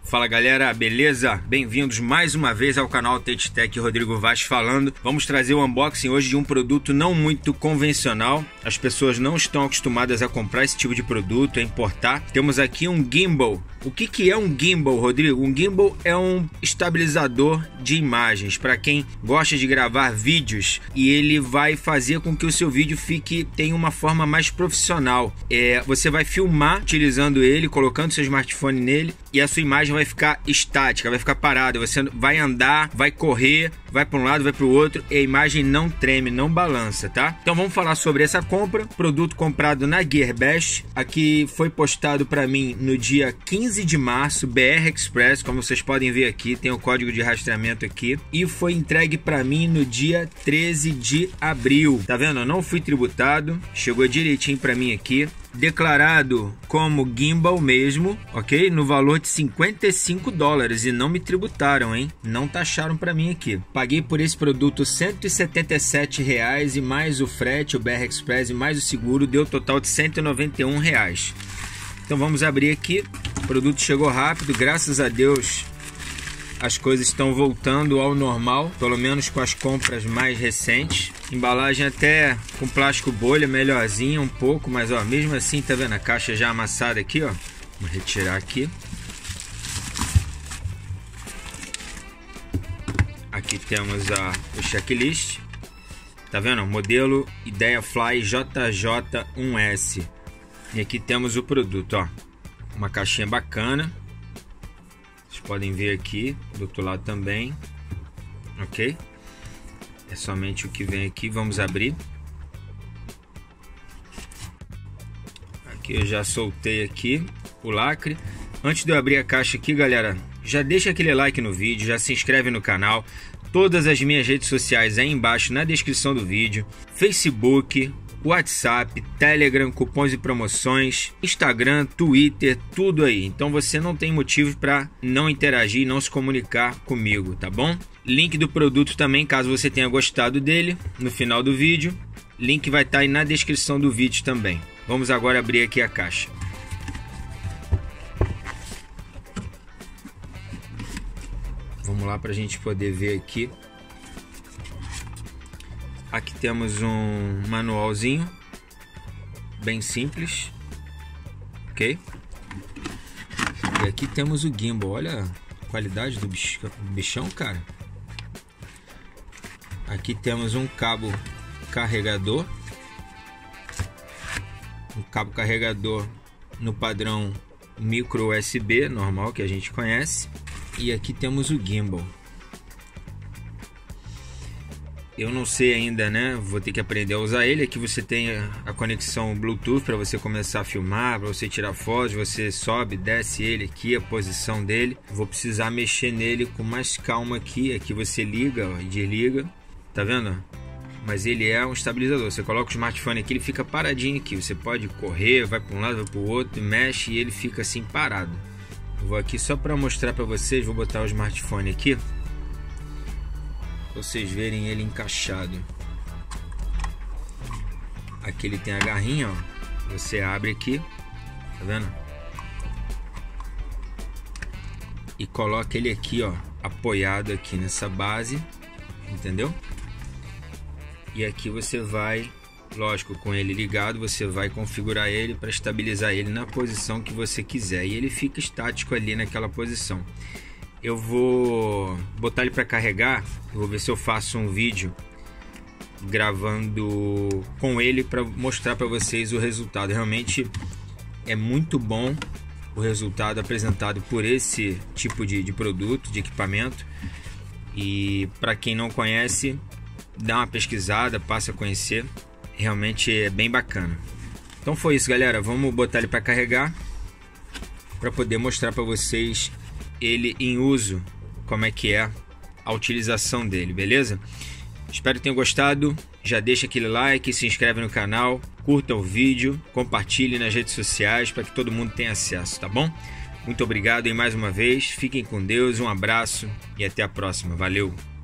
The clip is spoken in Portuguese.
Fala galera, beleza? Bem-vindos mais uma vez ao canal TateTech, Rodrigo Vaz falando. Vamos trazer o unboxing hoje de um produto não muito convencional. As pessoas não estão acostumadas a comprar esse tipo de produto, a importar. Temos aqui um gimbal. O que é um gimbal, Rodrigo? Um gimbal é um estabilizador de imagens para quem gosta de gravar vídeos e ele vai fazer com que o seu vídeo tenha uma forma mais profissional. Você vai filmar utilizando ele, colocando seu smartphone nele e a sua imagem vai ficar estática, vai ficar parada. Você vai andar, vai correr, vai para um lado, vai para o outro e a imagem não treme, não balança, tá? Então vamos falar sobre essa compra. Produto comprado na Gearbest. Aqui foi postado para mim no dia 15 de março, BR Express, como vocês podem ver aqui, tem o código de rastreamento aqui. E foi entregue para mim no dia 13 de abril. Tá vendo? Eu não fui tributado, chegou direitinho para mim aqui. Declarado como gimbal mesmo, ok? No valor de $55 e não me tributaram, hein? Não taxaram para mim aqui. Paguei por esse produto R$177 e mais o frete, o BR Express e mais o seguro, deu total de R$191. Então vamos abrir aqui. O produto chegou rápido, graças a Deus. As coisas estão voltando ao normal, pelo menos com as compras mais recentes. Embalagem até com plástico bolha, melhorzinha um pouco, mas ó, mesmo assim, tá vendo a caixa já amassada aqui, ó. Vou retirar aqui. Aqui temos o checklist. Tá vendo? Modelo Ideafly JJ1S. E aqui temos o produto, ó. Uma caixinha bacana. Vocês podem ver aqui, do outro lado também, ok? É somente o que vem aqui, vamos abrir. Aqui eu já soltei aqui o lacre. Antes de eu abrir a caixa aqui, galera, já deixa aquele like no vídeo, já se inscreve no canal. Todas as minhas redes sociais aí embaixo na descrição do vídeo. Facebook, WhatsApp, Telegram, cupons e promoções, Instagram, Twitter, tudo aí. Então você não tem motivo para não interagir e não se comunicar comigo, tá bom? Link do produto também, caso você tenha gostado dele, no final do vídeo. Link vai estar aí na descrição do vídeo também. Vamos agora abrir aqui a caixa. Vamos lá para a gente poder ver aqui. Aqui temos um manualzinho, bem simples, ok? E aqui temos o gimbal, olha a qualidade do bichão, cara. Aqui temos um cabo carregador. Um cabo carregador no padrão micro USB, normal, que a gente conhece. E aqui temos o gimbal. Eu não sei ainda, né? Vou ter que aprender a usar ele. Aqui você tem a conexão Bluetooth para você começar a filmar, para você tirar fotos. Você sobe, desce ele aqui, a posição dele. Vou precisar mexer nele com mais calma aqui. Aqui você liga, ó, e desliga. Tá vendo? Mas ele é um estabilizador. Você coloca o smartphone aqui, ele fica paradinho aqui. Você pode correr, vai para um lado, vai para o outro, mexe e ele fica assim parado. Eu vou aqui só para mostrar para vocês. Vou botar o smartphone aqui, vocês verem ele encaixado. Aqui ele tem a garrinha, ó. Você abre aqui, tá vendo? E coloca ele aqui, ó, apoiado aqui nessa base, entendeu? E aqui você vai, lógico, com ele ligado, você vai configurar ele para estabilizar ele na posição que você quiser. E ele fica estático ali naquela posição. Eu vou botar ele para carregar. Eu vou ver se eu faço um vídeo gravando com ele para mostrar para vocês o resultado. Realmente é muito bom o resultado apresentado por esse tipo de produto, de equipamento. E para quem não conhece, dá uma pesquisada, passa a conhecer. Realmente é bem bacana. Então foi isso, galera. Vamos botar ele para carregar para poder mostrar para vocês ele em uso, como é que é a utilização dele, beleza? Espero que tenham gostado. Já deixa aquele like, se inscreve no canal, curta o vídeo, compartilhe nas redes sociais para que todo mundo tenha acesso, tá bom? Muito obrigado e mais uma vez, fiquem com Deus, um abraço e até a próxima. Valeu!